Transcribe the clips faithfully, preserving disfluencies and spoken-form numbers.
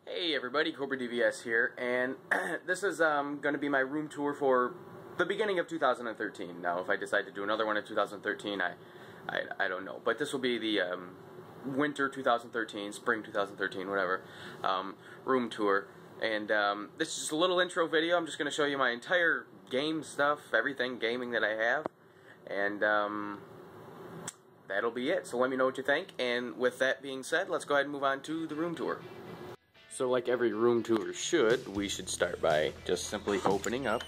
Hey everybody, cobradvs here, and this is um, going to be my room tour for the beginning of two thousand thirteen. Now, if I decide to do another one in two thousand thirteen, I, I, I don't know. But this will be the um, winter two thousand thirteen, spring two thousand thirteen, whatever, um, room tour. And um, this is just a little intro video. I'm just going to show you my entire game stuff, everything gaming that I have, and um, that'll be it. So let me know what you think. And with that being said, let's go ahead and move on to the room tour. So like every room tour should, we should start by just simply opening up,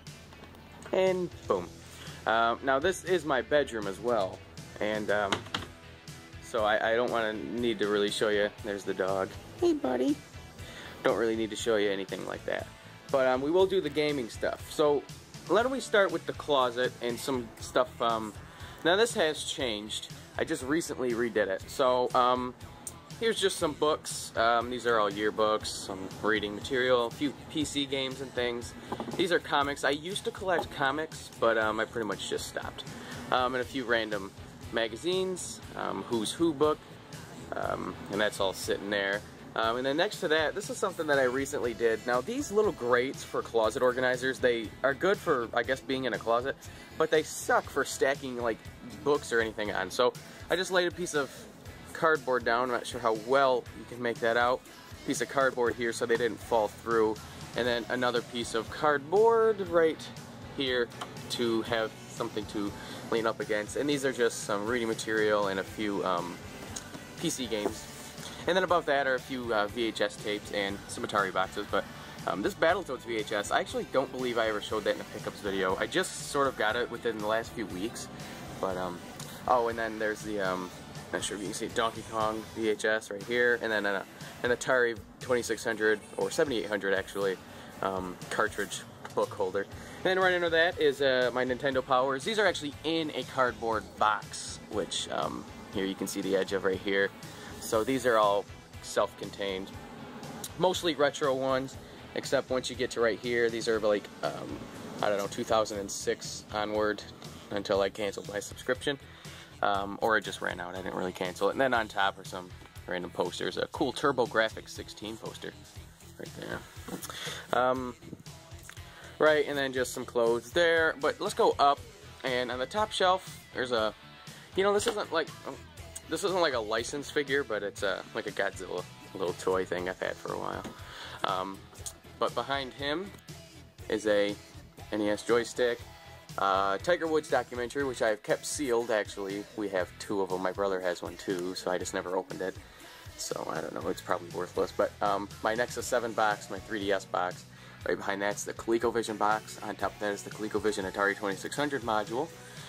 and boom. Um, now this is my bedroom as well, and um, so I, I don't want to need to really show you. There's the dog. Hey buddy. Don't really need to show you anything like that. But um, we will do the gaming stuff. So let me start with the closet and some stuff. Um, now this has changed. I just recently redid it. So um, here's just some books. Um, these are all yearbooks, some reading material, a few P C games and things. These are comics. I used to collect comics, but um, I pretty much just stopped. Um, and a few random magazines, um, Who's Who book, um, and that's all sitting there. Um, and then next to that, this is something that I recently did. Now these little grates for closet organizers, they are good for, I guess, being in a closet, but they suck for stacking like books or anything on. So I just laid a piece of cardboard down. I'm not sure how well you can make that out. Piece of cardboard here so they didn't fall through, and then another piece of cardboard right here to have something to lean up against. And these are just some reading material and a few um, P C games. And then above that are a few uh, V H S tapes and some Atari boxes. But um, this Battletoads V H S, I actually don't believe I ever showed that in a pickups video. I just sort of got it within the last few weeks. But um, oh, and then there's the um, not sure if you can see Donkey Kong V H S right here, and then a, an Atari twenty-six hundred or seventy-eight hundred actually um, cartridge book holder. And then right under that is uh, my Nintendo Powers. These are actually in a cardboard box, which um, here you can see the edge of right here. So these are all self-contained, mostly retro ones, except once you get to right here, these are like, um, I don't know, two thousand six onward until I canceled my subscription, um, or it just ran out, I didn't really cancel it. And then on top are some random posters, a cool TurboGrafx sixteen poster, right there. Um, right, and then just some clothes there, but let's go up, and on the top shelf, there's a, you know, this isn't like, This isn't like a licensed figure, but it's a, like a Godzilla little toy thing I've had for a while. Um, but behind him is a N E S joystick, uh, Tiger Woods documentary, which I've kept sealed actually. We have two of them. My brother has one too, so I just never opened it. So I don't know, it's probably worthless. But um, my Nexus seven box, my three D S box, right behind that's the ColecoVision box. On top of that is the ColecoVision Atari twenty-six hundred module.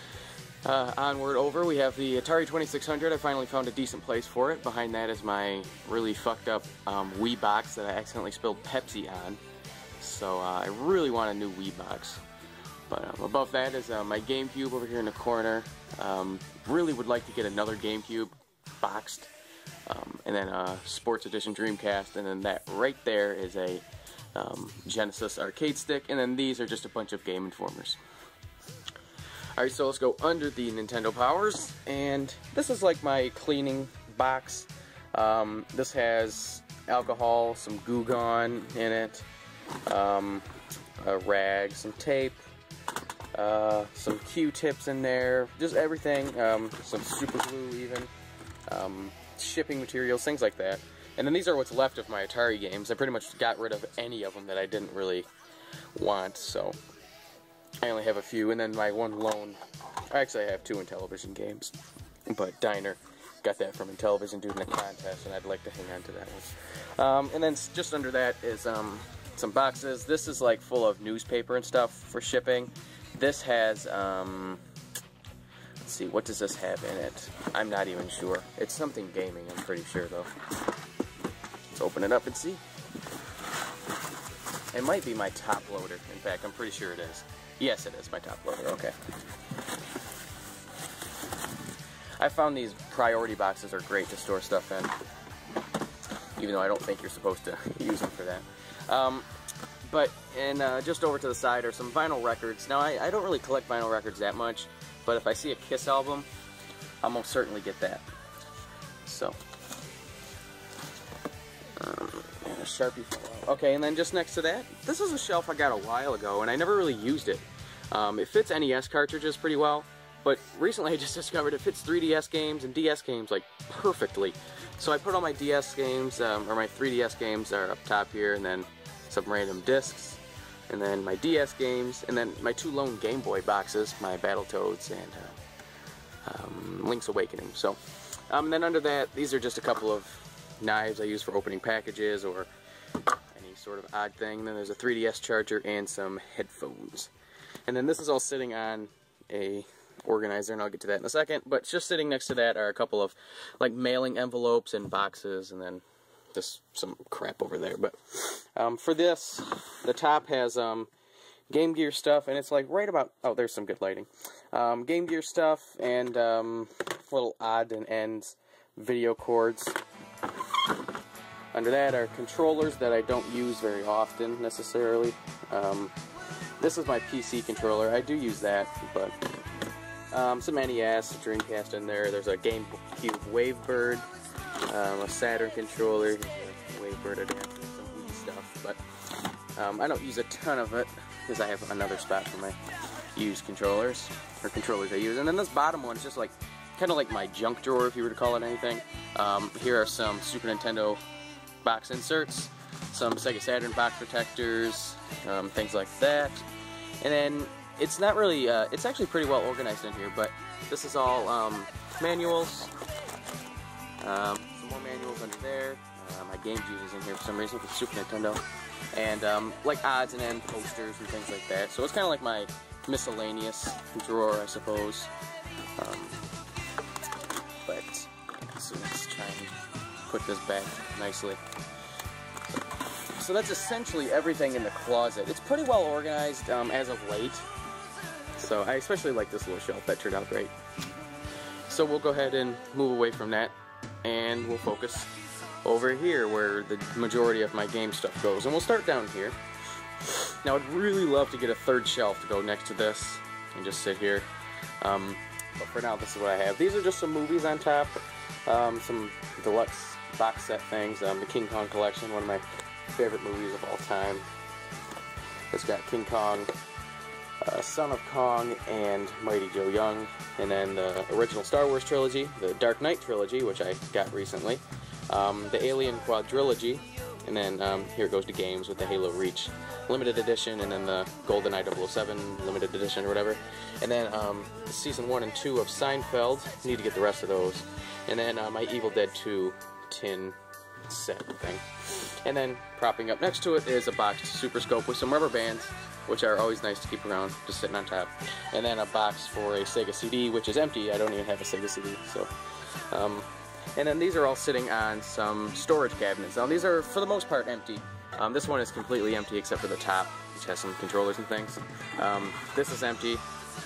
Uh, onward over, we have the Atari twenty-six hundred. I finally found a decent place for it. Behind that is my really fucked up um, Wii box that I accidentally spilled Pepsi on. So uh, I really want a new Wii box. But um, above that is uh, my GameCube over here in the corner. Um, really would like to get another GameCube boxed. Um, and then a Sports Edition Dreamcast. And then that right there is a um, Genesis arcade stick. And then these are just a bunch of Game Informers. Alright, so let's go under the Nintendo Powers, and this is like my cleaning box. Um, this has alcohol, some Goo Gone in it, um, a rag, some tape, uh, some Q-tips in there, just everything, um, some super glue even, um, shipping materials, things like that. And then these are what's left of my Atari games. I pretty much got rid of any of them that I didn't really want, so I only have a few, and then my one lone, actually I have two Intellivision games, but Diner, got that from Intellivision doing a contest, and I'd like to hang on to that one. Um, and then just under that is um, some boxes. This is like full of newspaper and stuff for shipping. This has, um, let's see, what does this have in it? I'm not even sure. It's something gaming, I'm pretty sure though. Let's open it up and see. It might be my top loader, in fact, I'm pretty sure it is. Yes, it is my top loader, okay. I found these priority boxes are great to store stuff in, even though I don't think you're supposed to use them for that. Um, but, and uh, just over to the side are some vinyl records. Now, I, I don't really collect vinyl records that much, but if I see a Kiss album, I'll most certainly get that. So, um, Sharpie fell out. Okay, and then just next to that, this is a shelf I got a while ago, and I never really used it. Um, it fits N E S cartridges pretty well, but recently I just discovered it fits three D S games and D S games like perfectly. So I put all my D S games, um, or my three D S games are up top here, and then some random discs, and then my D S games, and then my two lone Game Boy boxes, my Battletoads and uh, um, Link's Awakening. So, um, and then under that, these are just a couple of knives I use for opening packages or any sort of odd thing. And then there's a three D S charger and some headphones. And then this is all sitting on a organizer, and I'll get to that in a second. But just sitting next to that are a couple of like mailing envelopes and boxes, and then just some crap over there. But um, for this, the top has um, Game Gear stuff, and it's like right about, oh, there's some good lighting. Um, Game Gear stuff and um, little odd and ends video cords. Under that are controllers that I don't use very often necessarily. Um, this is my P C controller. I do use that, but um, some N E S, a Dreamcast in there. There's a GameCube Wavebird, um, a Saturn controller, a Wavebird adapter, some Wii stuff. But um, I don't use a ton of it because I have another spot for my used controllers, or controllers I use. And then this bottom one is just like kind of like my junk drawer, if you were to call it anything. Um, here are some Super Nintendo box inserts, some Sega Saturn box protectors, um, things like that. And then it's not really, uh, it's actually pretty well organized in here, but this is all um, manuals, um, some more manuals under there. Uh, my Game Gear is in here for some reason for Super Nintendo, and um, like odds and end posters and things like that. So it's kind of like my miscellaneous drawer, I suppose. Um, but so let's try and put this back nicely. So that's essentially everything in the closet. It's pretty well organized um, as of late. So I especially like this little shelf. That turned out great. So we'll go ahead and move away from that, and we'll focus over here where the majority of my game stuff goes. And we'll start down here. Now I'd really love to get a third shelf to go next to this and just sit here. Um, but for now, this is what I have. These are just some movies on top. Um, some deluxe box set things. Um, the King Kong collection, one of my favorite movies of all time. It's got King Kong, uh, Son of Kong, and Mighty Joe Young. And then the original Star Wars trilogy, the Dark Knight trilogy, which I got recently. Um, the Alien quadrilogy. And then um, here it goes to games with the Halo Reach limited edition, and then the GoldenEye double oh seven limited edition or whatever. And then um, season one and two of Seinfeld. Need to get the rest of those. And then uh, my Evil Dead two tin set thing. And then propping up next to it is a boxed Super Scope with some rubber bands, which are always nice to keep around, just sitting on top. And then a box for a Sega C D, which is empty. I don't even have a Sega C D. So, um, and then these are all sitting on some storage cabinets. Now these are for the most part empty. Um, this one is completely empty except for the top, which has some controllers and things. Um, this is empty.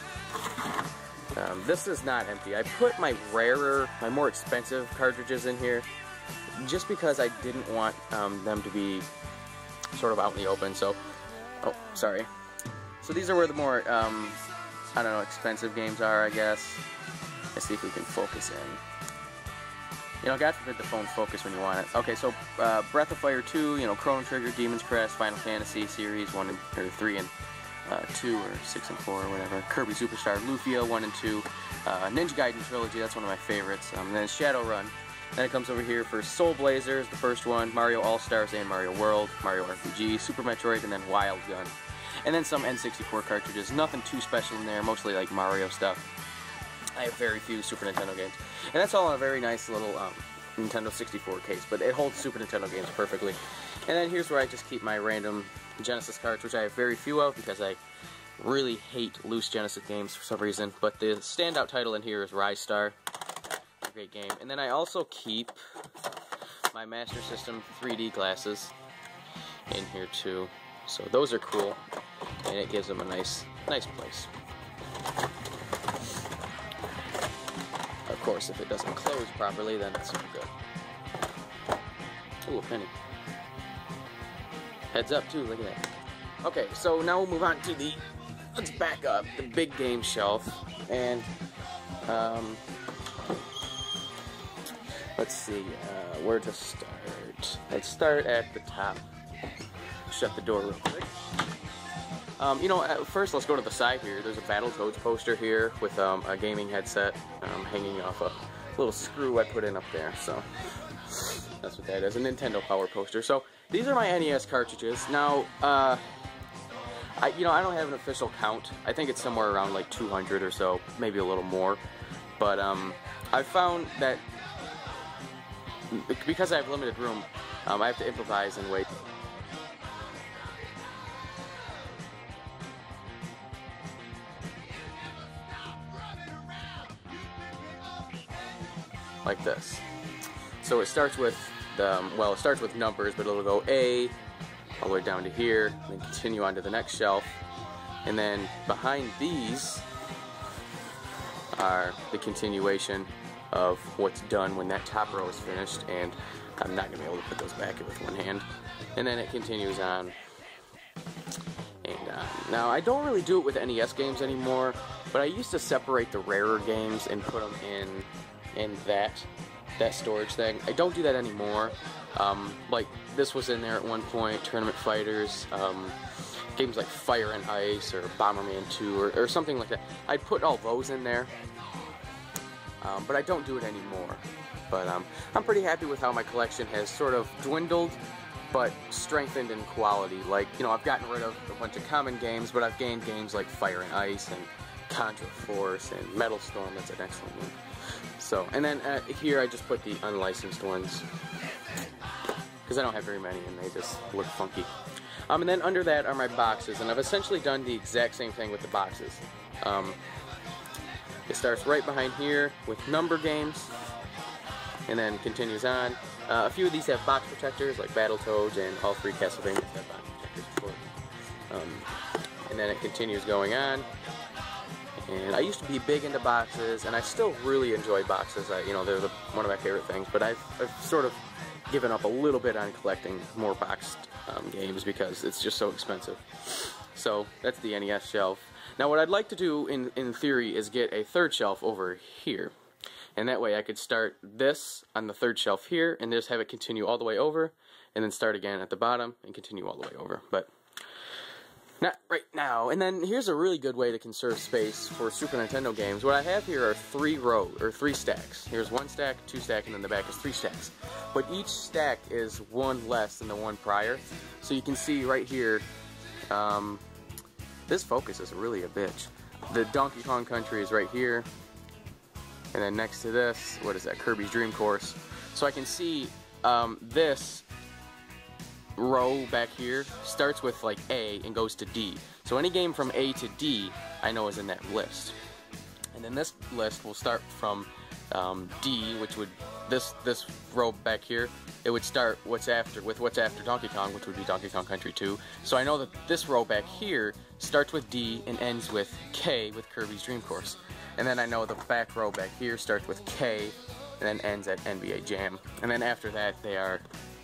Um, this is not empty. I put my rarer, my more expensive cartridges in here just because I didn't want um, them to be sort of out in the open. So, oh, sorry. So these are where the more, um, I don't know, expensive games are, I guess. Let's see if we can focus in. You know, God forbid the phone focus when you want it. Okay, so uh, Breath of Fire two, you know, Chrono Trigger, Demon's Crest, Final Fantasy series one and or three and uh, two or six and four or whatever. Kirby Superstar, Lufia one and two, uh, Ninja Gaiden trilogy. That's one of my favorites. Um, and then Shadowrun. Then it comes over here for Soul Blazers, the first one, Mario All Stars and Mario World, Mario R P G, Super Metroid, and then Wild Gun. And then some N sixty-four cartridges. Nothing too special in there. Mostly like Mario stuff. I have very few Super Nintendo games. And that's all in a very nice little um, Nintendo sixty-four case, but it holds Super Nintendo games perfectly. And then here's where I just keep my random Genesis cards, which I have very few of because I really hate loose Genesis games for some reason. But the standout title in here is Rise Star. A great game. And then I also keep my Master System three D glasses in here too. So those are cool, and it gives them a nice, nice place. Of course, if it doesn't close properly, then it's not good. Ooh, a penny. Heads up, too, look at that. Okay, so now we'll move on to the, let's back up, the big game shelf. And, um, let's see, uh, where to start. Let's start at the top. Shut the door real quick. Um, you know, at first let's go to the side here. There's a Battletoads poster here with um, a gaming headset um, hanging off a little screw I put in up there. So that's what that is, a Nintendo Power poster. So these are my N E S cartridges. Now, uh, I, you know, I don't have an official count. I think it's somewhere around like two hundred or so, maybe a little more. But um, I found that because I have limited room, um, I have to improvise and wait. Like this. So it starts with the, um, well, it starts with numbers, but it'll go A all the way down to here, and then continue on to the next shelf. And then behind these are the continuation of what's done when that top row is finished, and I'm not going to be able to put those back with one hand. And then it continues on and on. Now, I don't really do it with N E S games anymore, but I used to separate the rarer games and put them in in that that storage thing. I don't do that anymore. Um, like, this was in there at one point, Tournament Fighters, um, games like Fire and Ice, or Bomberman two, or, or something like that. I'd put all those in there, um, but I don't do it anymore. But um, I'm pretty happy with how my collection has sort of dwindled, but strengthened in quality. Like, you know, I've gotten rid of a bunch of common games, but I've gained games like Fire and Ice, and Contra Force, and Metal Storm. That's an excellent one. So, and then uh, here I just put the unlicensed ones, because I don't have very many and they just look funky. Um, and then under that are my boxes, and I've essentially done the exact same thing with the boxes. Um, it starts right behind here with number games, and then continues on. Uh, a few of these have box protectors, like Battletoads, and all three Castlevanias have box protectors, of course. Um, and then it continues going on. And I used to be big into boxes, and I still really enjoy boxes. I, you know, they're the, one of my favorite things. But I've, I've sort of given up a little bit on collecting more boxed um, games because it's just so expensive. So that's the N E S shelf. Now, what I'd like to do, in in theory, is get a third shelf over here, and that way I could start this on the third shelf here, and just have it continue all the way over, and then start again at the bottom and continue all the way over. But not right now. And then here's a really good way to conserve space for Super Nintendo games. What I have here are three rows, or three stacks. Here's one stack, two stack, and then the back is three stacks. But each stack is one less than the one prior. So you can see right here, um, this focus is really a bitch. The Donkey Kong Country is right here. And then next to this, what is that, Kirby's Dream Course. So I can see um, this row back here starts with like A and goes to D. So any game from A to D I know is in that list. And then this list will start from um, D, which would this this row back here. It would start what's after with what's after Donkey Kong, which would be Donkey Kong Country two. So I know that this row back here starts with D and ends with K with Kirby's Dream Course. And then I know the back row back here starts with K and then ends at N B A Jam. And then after that they are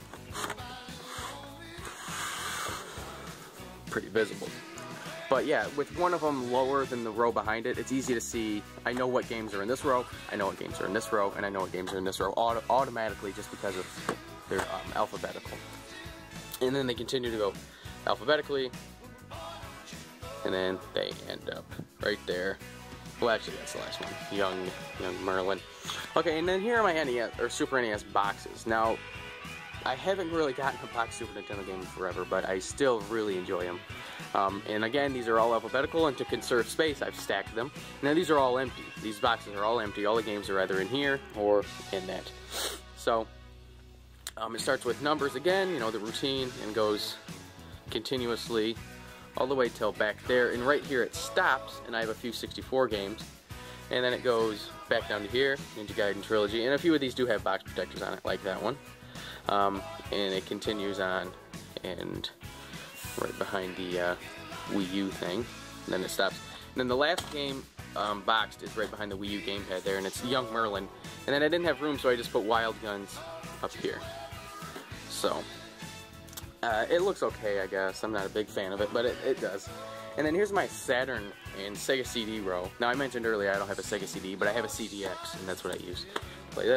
pretty visible. But yeah, with one of them lower than the row behind it, it's easy to see. I know what games are in this row, I know what games are in this row, and I know what games are in this row auto automatically just because of their um, alphabetical. And then they continue to go alphabetically, and then they end up right there. Well, actually, that's the last one. Young, young Merlin. Okay, and then here are my N E S or Super N E S boxes. Now, I haven't really gotten a box Super Nintendo game in forever, but I still really enjoy them. Um, and again, these are all alphabetical, and to conserve space, I've stacked them. Now, these are all empty. These boxes are all empty. All the games are either in here or in that. So, um, it starts with numbers again, you know, the routine, and goes continuously all the way till back there. And right here it stops, and I have a few sixty-four games. And then it goes back down to here, Ninja Gaiden Trilogy. And a few of these do have box protectors on it, like that one. Um, and it continues on, and right behind the uh, Wii U thing, and then it stops. And then the last game um, boxed is right behind the Wii U gamepad there, and it's Young Merlin. And then I didn't have room, so I just put Wild Guns up here. So, uh, it looks okay, I guess. I'm not a big fan of it, but it, it does. And then here's my Saturn and Sega C D row. Now, I mentioned earlier I don't have a Sega C D, but I have a C D X, and that's what I use to play this.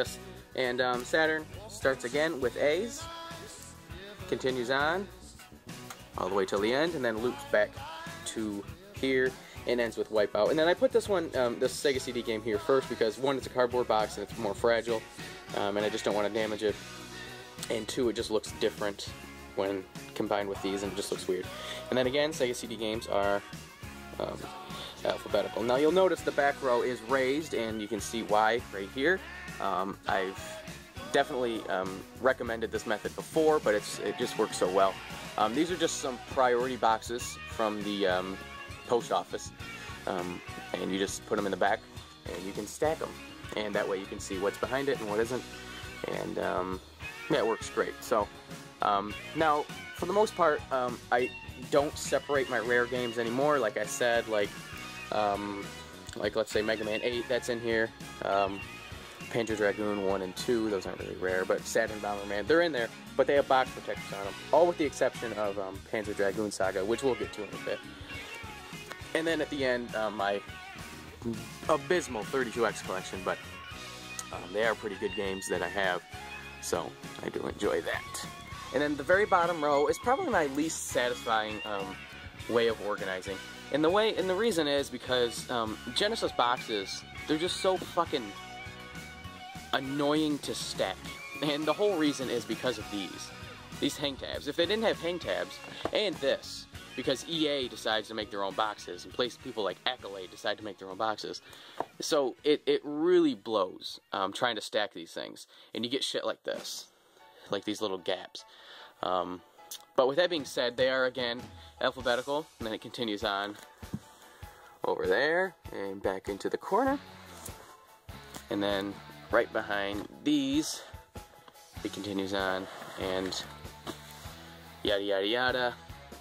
And um, Saturn starts again with A's, continues on all the way till the end, and then loops back to here and ends with Wipeout. And then I put this one, um, this Sega C D game here first because one, it's a cardboard box and it's more fragile, um, and I just don't want to damage it. And two, it just looks different when combined with these, and it just looks weird. And then again, Sega C D games are um, alphabetical. Now you'll notice the back row is raised, and you can see why right here. Um, I've definitely um, recommended this method before, but it's it just works so well. Um, these are just some priority boxes from the um, post office, um, and you just put them in the back, and you can stack them, and that way you can see what's behind it and what isn't, and um, yeah, it works great. So um, now, for the most part, um, I don't separate my rare games anymore. Like I said, like um, like let's say Mega Man eight, that's in here. Um, Panzer Dragoon one and two, those aren't really rare, but Saturn Bomberman, they're in there, but they have box protectors on them, all with the exception of um, Panzer Dragoon Saga, which we'll get to in a bit. And then at the end, um, my abysmal thirty-two X collection, but um, they are pretty good games that I have, so I do enjoy that. And then the very bottom row is probably my least satisfying um, way of organizing. And the way, and the reason is because um, Genesis boxes, they're just so fucking annoying to stack, and the whole reason is because of these these hang tabs. If they didn't have hang tabs, and this, because E A decides to make their own boxes, and place people like Accolade decide to make their own boxes, so it, it really blows um, trying to stack these things, and you get shit like this, like these little gaps. Um, but with that being said, they are again alphabetical, and then it continues on over there and back into the corner, and then right behind these, it continues on, and yada yada yada,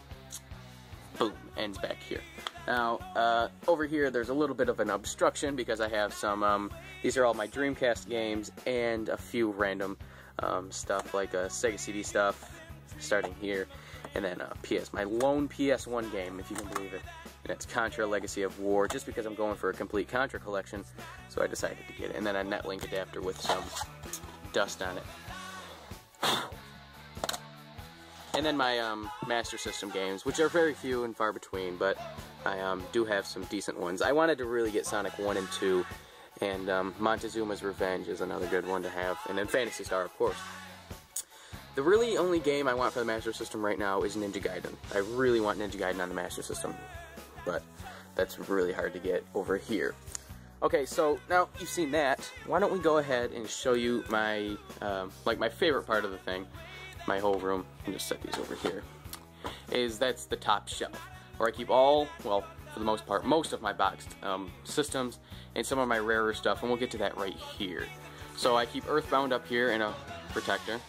boom, ends back here. Now, uh, over here, there's a little bit of an obstruction because I have some, um, these are all my Dreamcast games, and a few random um, stuff, like uh, Sega C D stuff, starting here, and then uh, P S, my lone P S one game, if you can believe it. And it's Contra Legacy of War, just because I'm going for a complete Contra collection, so I decided to get it. And then a Netlink adapter with some dust on it. And then my um, Master System games, which are very few and far between, but I um, do have some decent ones. I wanted to really get Sonic one and two, and um, Montezuma's Revenge is another good one to have, and then Phantasy Star, of course. The really only game I want for the Master System right now is Ninja Gaiden. I really want Ninja Gaiden on the Master System, but that's really hard to get over here. Okay, so now you've seen that, why don't we go ahead and show you my, um, like my favorite part of the thing, my whole room, and just set these over here, is that's the top shelf, where I keep all, well, for the most part, most of my boxed um, systems, and some of my rarer stuff, and we'll get to that right here. So I keep Earthbound up here in a protector.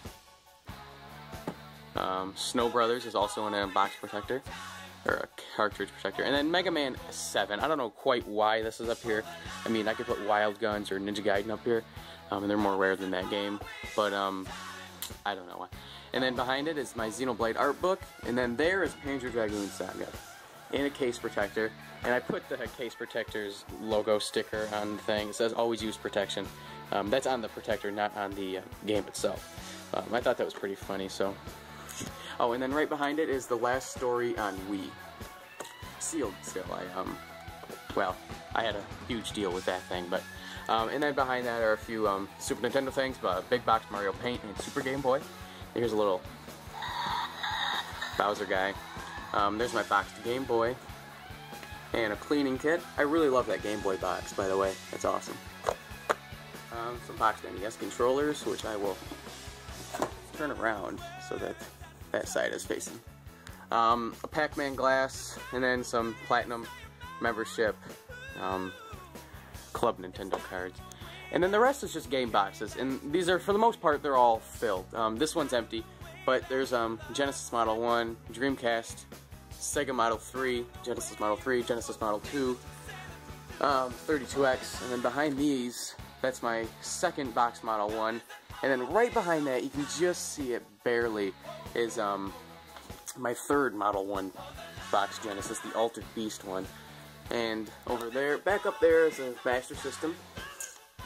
Um, Snow Brothers is also in a box protector, or a cartridge protector, and then Mega Man seven. I don't know quite why this is up here. I mean, I could put Wild Guns or Ninja Gaiden up here, um, and they're more rare than that game, but um, I don't know why. And then behind it is my Xenoblade art book, and then there is Panzer Dragoon Saga in a case protector, and I put the case protector's logo sticker on the thing. It says always use protection. Um, that's on the protector, not on the uh, game itself. Um, I thought that was pretty funny, so... Oh, and then right behind it is the last story on Wii. Sealed still. I, um, well, I had a huge deal with that thing, but, um, and then behind that are a few, um, Super Nintendo things, but Big Box Mario Paint and Super Game Boy. Here's a little Bowser guy. Um, there's my boxed Game Boy. And a cleaning kit. I really love that Game Boy box, by the way. That's awesome. Um, some boxed N E S controllers, which I will turn around so that that side is facing. Um, a Pac-Man glass, and then some Platinum membership um, Club Nintendo cards. And then the rest is just game boxes, and these are, for the most part, they're all filled. Um, this one's empty, but there's um, Genesis Model one, Dreamcast, Sega Model three, Genesis Model three, Genesis Model two, um, thirty-two X, and then behind these, that's my second box Model one, and then right behind that, you can just see it barely, is um, my third Model one box Genesis, the Altered Beast one. And over there, back up there is a Master System.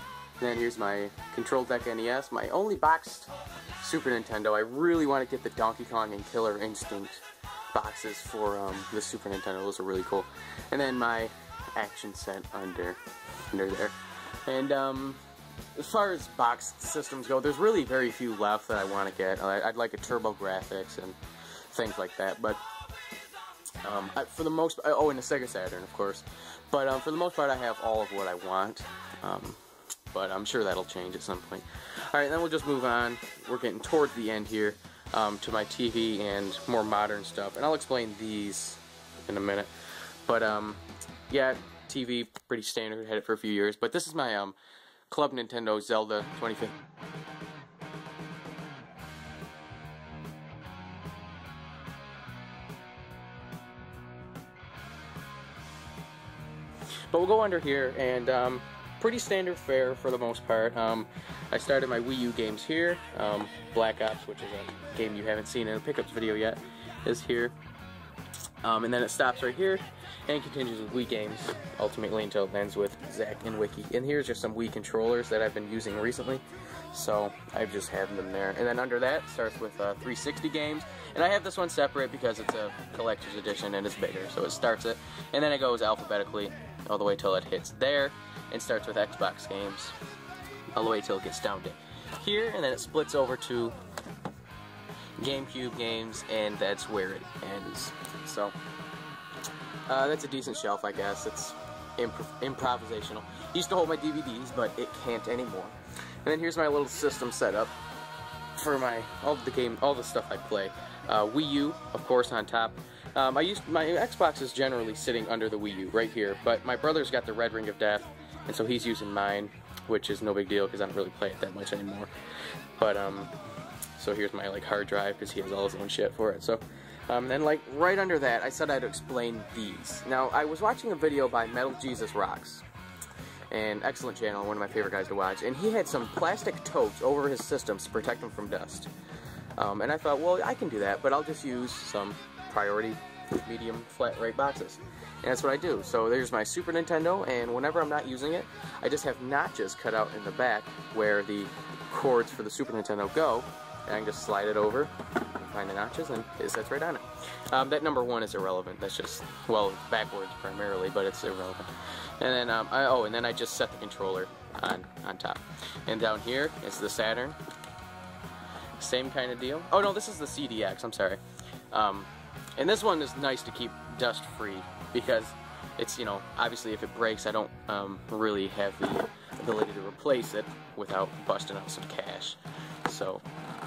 then here's my Control Deck N E S, my only boxed Super Nintendo. I really want to get the Donkey Kong and Killer Instinct boxes for um, the Super Nintendo. Those are really cool. And then my action set under under there. And um, as far as boxed systems go, there's really very few left that I want to get. I, I'd like a TurboGrafx and things like that, but um, I, for the most oh, and a Sega Saturn, of course. But um, for the most part, I have all of what I want. Um, but I'm sure that'll change at some point. All right, then we'll just move on. We're getting towards the end here um, to my T V and more modern stuff, and I'll explain these in a minute. But um, yeah, T V pretty standard. Had it for a few years, but this is my um, Club Nintendo Zelda twenty fifteen. But we'll go under here, and um, pretty standard fare for the most part. Um, I started my Wii U games here. Um, Black Ops, which is a game you haven't seen in a pickups video yet, is here. Um, and then it stops right here, and continues with Wii games, ultimately until it ends with Zack and Wiki. And here's just some Wii controllers that I've been using recently, so I've just had them there. And then under that starts with uh, three sixty games, and I have this one separate because it's a collector's edition and it's bigger, so it starts it, and then it goes alphabetically all the way till it hits there, and starts with Xbox games, all the way till it gets down to here, and then it splits over to GameCube games, and that's where it ends. So, uh, that's a decent shelf, I guess. It's improv improvisational. Used to hold my D V Ds, but it can't anymore. And then here's my little system setup for my all the game, all the stuff I play. Uh, Wii U, of course, on top. Um, I used my Xbox is generally sitting under the Wii U right here, but my brother's got the Red Ring of Death, and so he's using mine, which is no big deal because I don't really play it that much anymore. But um, so here's my like hard drive because he has all his own shit for it. So um, then like right under that, I said I'd explain these. Now I was watching a video by Metal Jesus Rocks, an excellent channel, one of my favorite guys to watch, and he had some plastic totes over his systems to protect them from dust. Um, and I thought, well, I can do that, but I'll just use some priority medium flat rate boxes. And that's what I do. So there's my Super Nintendo, and whenever I'm not using it, I just have notches cut out in the back where the cords for the Super Nintendo go, and I can just slide it over, find the notches, and it sets right on it. Um, that number one is irrelevant. That's just, well, it's backwards primarily, but it's irrelevant. And then, um, I, oh, and then I just set the controller on, on top. And down here is the Saturn. Same kind of deal. Oh no, this is the C D X, I'm sorry. Um, and this one is nice to keep dust free because it's, you know, obviously if it breaks I don't um, really have the ability to replace it without busting out some cash. So,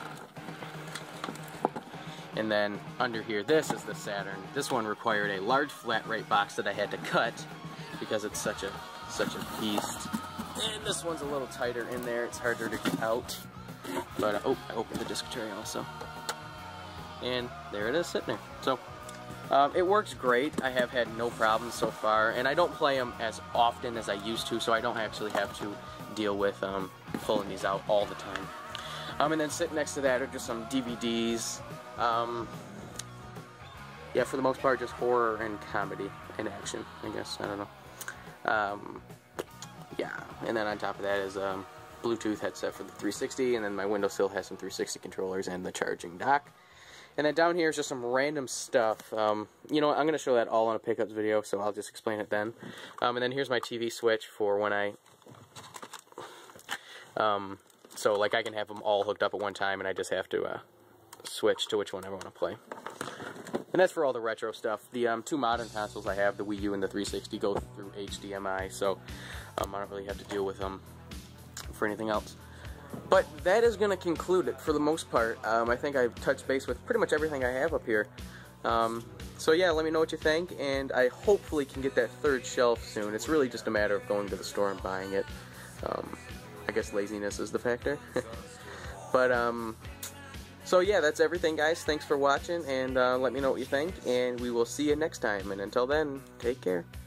and then under here, this is the Saturn. This one required a large flat rate box that I had to cut because it's such a such a beast. And this one's a little tighter in there, it's harder to get out. But, uh, oh, I opened the disc tray also. And there it is sitting there. So, um, it works great. I have had no problems so far. And I don't play them as often as I used to, so I don't actually have to deal with um, pulling these out all the time. Um, and then sitting next to that are just some D V Ds. Um, yeah, for the most part, just horror and comedy and action, I guess. I don't know. Um, yeah, and then on top of that is... Um, Bluetooth headset for the three sixty, and then my windowsill has some three sixty controllers and the charging dock. And then down here is just some random stuff. Um, you know what, I'm going to show that all on a pickups video, so I'll just explain it then. Um, and then here's my T V switch for when I... Um, so, like, I can have them all hooked up at one time, and I just have to uh, switch to which one I want to play. And that's for all the retro stuff. The um, two modern consoles I have, the Wii U and the three sixty, go through H D M I, so um, I don't really have to deal with them for anything else. But that is going to conclude it for the most part. Um, I think I've touched base with pretty much everything I have up here. Um, so yeah, let me know what you think, and I hopefully can get that third shelf soon. It's really just a matter of going to the store and buying it. Um, I guess laziness is the factor. But, um, so yeah, that's everything, guys. Thanks for watching, and uh, let me know what you think, and we will see you next time. And until then, take care.